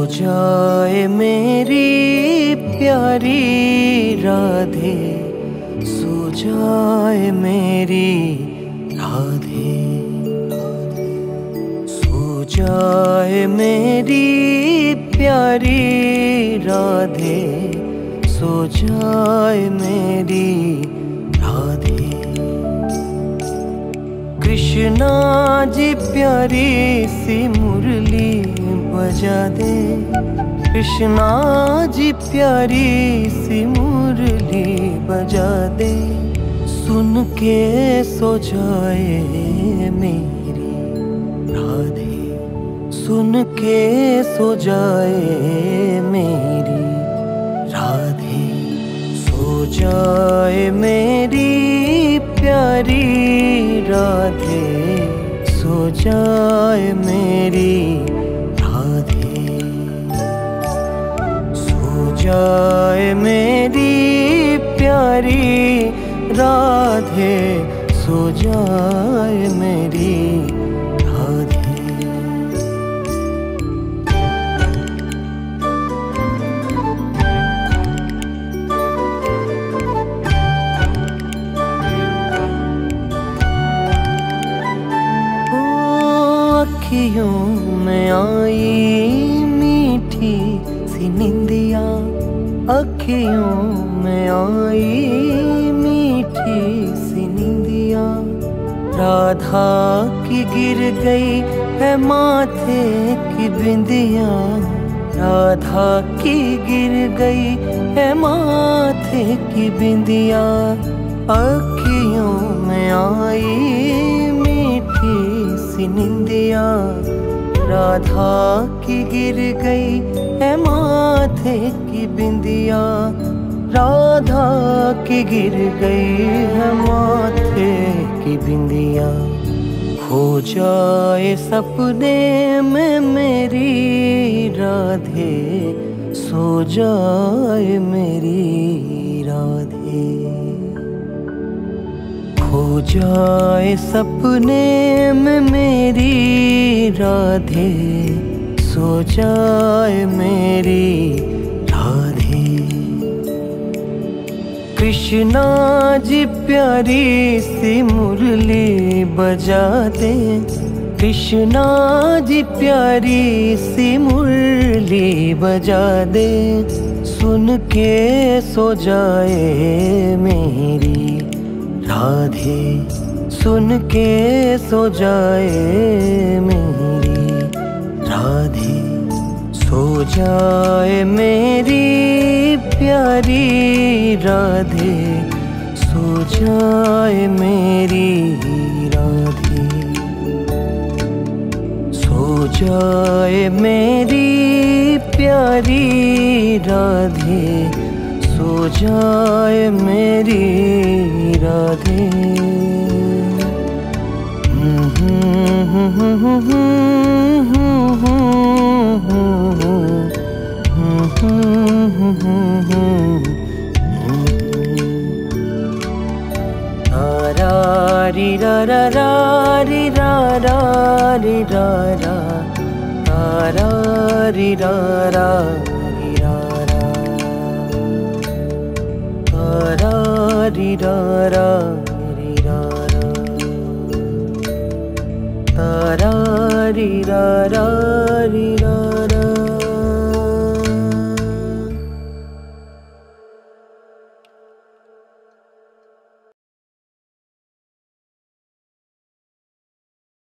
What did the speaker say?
जाए मेरी प्यारी राधे, सो जाए मेरी राधे, सो जाए मेरी प्यारी राधे, सो जाए मेरी राधे। कृष्णा जी प्यारी सी मुरली बजा दे, कृष्णा जी प्यारी सी मुरली बजा दे, सुन के सो जाए मेरी राधे, सुन के सो जाए मेरी राधे, सो जाए मेरी प्यारी राधे, सो जाए मेरी राधे, सो जाए मेरी प्यारी राधे, सो जाए मेरी राधे। अखियों में आई मीठी सी निंदिया, अखियों में आई मीठी सी निंदिया, राधा की गिर गई है माथे की बिंदिया, राधा की गिर गई है माथे की बिंदिया, अखियों में आई मीठी सी निंदिया, राधा की गिर गई है माथे की बिंदिया, राधा की गिर गई है माथे की बिंदिया। हो जाए सपने में मेरी राधे, सो जाए मेरी राधे, हो जाए सपने में मेरी राधे, सो जाए मेरी राधे। कृष्णा जी प्यारी सी मुरली बजा दे, कृष्णा जी प्यारी सी मुरली बजा दे, सुन के सो जाए मेरी राधे, सुन के सो जाए मेरी राधे, सो जाए मेरी प्यारी राधे, सो जाए मेरी राधे, सो जाए मेरी प्यारी राधे, सो जाए मेरी राधे। री रा रा रा री रा रा री रा रा, रा री रा रा री रा रा, रा री रा रा री रा रा, रा री रा रा री